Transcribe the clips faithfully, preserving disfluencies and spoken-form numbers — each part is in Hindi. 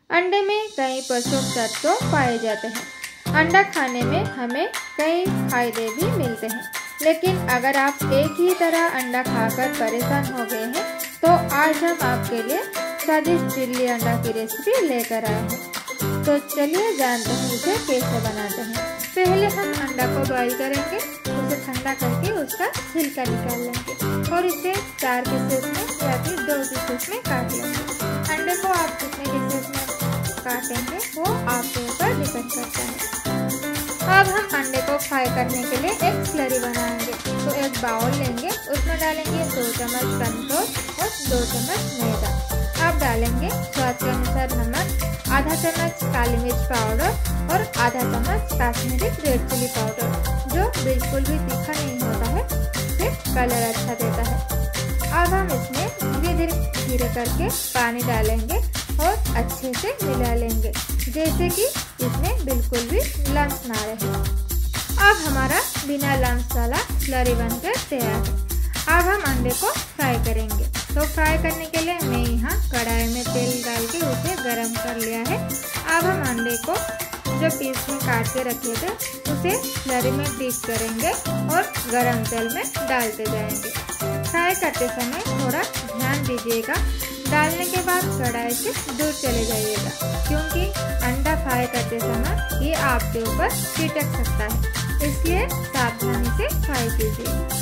अंडे में कई पोषक तत्व पाए जाते हैं। अंडा खाने में हमें कई फायदे भी मिलते हैं, लेकिन अगर आप एक ही तरह अंडा खाकर परेशान हो गए हैं तो आज हम आपके लिए स्वादिष्ट चिल्ली अंडा की रेसिपी लेकर आए हैं। तो चलिए जानते हैं इसे कैसे बनाते हैं। पहले हम अंडा को बॉईल करेंगे, उसे ठंडा करके उसका छिलका निकाल लेंगे और इसे चार पीसेस में या फिर दो पीसेस में काट लेंगे। अंडे को आप कितने पीसेस में काटेंगे वो आपके ऊपर डिपेंड करता है। अब हम अंडे को फ्राई करने के लिए एक स्लरी बनाएंगे। तो एक बाउल लेंगे, उसमें डालेंगे दो चम्मच कॉर्नफ्लोर और दो चम्मच मैदा। अब डालेंगे स्वाद के अनुसार नमक, आधा चम्मच काली मिर्च पाउडर और आधा चम्मच कश्मीरी रेड चिली पाउडर, जो बिल्कुल भी तीखा नहीं होता है, सिर्फ कलर अच्छा देता है। अब हम इसमें धीरे धीरे धीरे करके पानी डालेंगे और अच्छे से मिला लेंगे, जैसे कि इसमें बिल्कुल भी लम्स ना रहे। अब हमारा बिना लम्स वाला स्लरी बनकर तैयार है। अब हम अंडे को फ्राई करेंगे। तो फ्राई करने के लिए मैं यहाँ कढ़ाई में तेल डाल के उसे गरम कर लिया है। अब हम अंडे को जो पीस में काट के रखे थे उसे स्लरी में डिप करेंगे और गरम तेल में डालते जाएंगे। फ्राई करते समय थोड़ा ध्यान दीजिएगा, डालने के बाद कढ़ाई से दूर चले जाइएगा, क्योंकि अंडा फ्राई करते समय ये आपके ऊपर छिटक सकता है, इसलिए सावधानी से फ्राई कीजिए।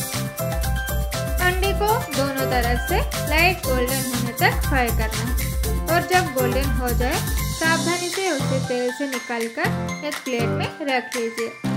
अंडे को दोनों तरफ से लाइट गोल्डन होने तक फ्राई करना है और जब गोल्डन हो जाए सावधानी से उसे तेल से निकालकर एक प्लेट में रख लीजिए।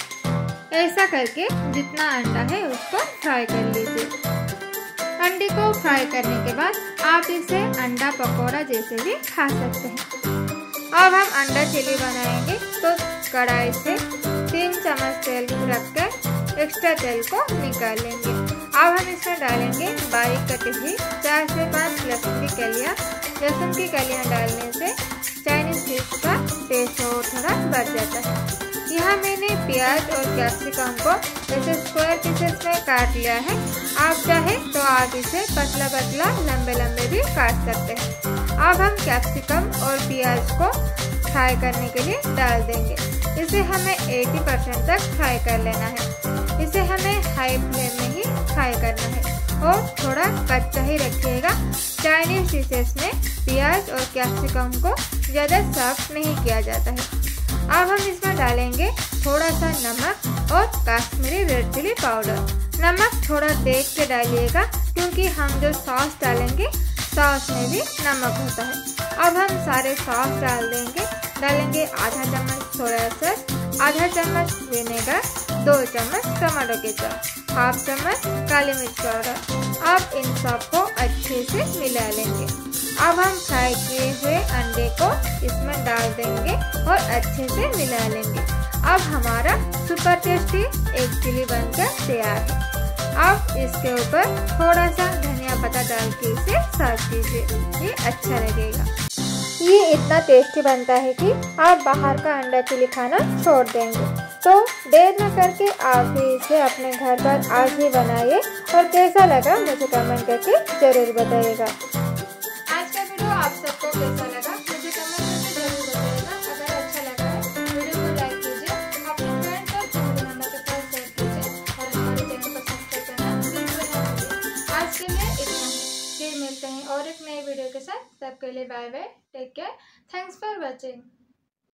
ऐसा करके जितना अंडा है उसको फ्राई कर लीजिए। अंडे को फ्राई करने के बाद आप इसे अंडा पकौड़ा जैसे भी खा सकते हैं। अब हम अंडा चिली बनाएंगे। तो कढ़ाई से तीन चम्मच तेल रखकर एक्स्ट्रा तेल को निकाल लेंगे। अब हम इसमें डालेंगे बारीक कटी हुई चार से पाँच लहसुन की कलियाँ। लहसुन की कलियाँ डालने से चाइनीज डिश का टेस्ट और थोड़ा बढ़ जाता है। यहाँ मैंने प्याज और कैप्सिकम को ऐसे स्क्वायर पीसेस में काट लिया है। आप चाहे तो आप इसे पतला पतला लंबे लंबे भी काट सकते हैं। अब हम कैप्सिकम और प्याज को फ्राई करने के लिए डाल देंगे। इसे हमें अस्सी परसेंट तक फ्राई कर लेना है। इसे हमें हाई फ्लेम में ही फ्राई करना है और थोड़ा कच्चा ही रखिएगा। चाइनीज डिशेस में प्याज और कैप्सिकम को ज़्यादा सॉफ्ट नहीं किया जाता है। अब हम इसमें डालेंगे थोड़ा सा नमक और कश्मीरी रेड चिली पाउडर। नमक थोड़ा देख के डालिएगा, क्योंकि हम जो सॉस डालेंगे सॉस में भी नमक होता है। अब हम सारे सॉस डाल देंगे। डालेंगे आधा चम्मच सोया सॉस, आधा चम्मच विनेगर, दो चम्मच टमाटो केचप, हाफ चम्मच काली मिर्च पाउडर। अब इन सब को अच्छे से मिला लेंगे। अब हम फ्राई किए हुए अंडे को इसमें डाल देंगे और अच्छे से मिला लेंगे। अब हमारा सुपर टेस्टी एग चिली बनकर तैयार है। अब इसके ऊपर थोड़ा सा धनिया पत्ता डाल के इसे सर्व कीजिए, ये अच्छा लगेगा। ये इतना टेस्टी बनता है कि आप बाहर का अंडा चिली खाना छोड़ देंगे। तो देर न करके आप भी इसे अपने घर पर आज ही बनाइए और कैसा लगा मुझे कमेंट करके जरूर बताइएगा। आज का वीडियो आप सबको कैसा लगा मुझे कमेंट करके जरूर बताइएगा। अगर अच्छा लगा है वीडियो को लाइक कीजिए, अपने फ्रेंड्स और फैमिली मेंबर के साथ शेयर कीजिए और हमारे चैनल को सब्सक्राइब करना बिल्कुल ना भूलिए। आज के लिए इतना ही, फिर मिलते हैं और एक नए वीडियो के साथ। तब के लिए bye bye, take care, thanks for watching.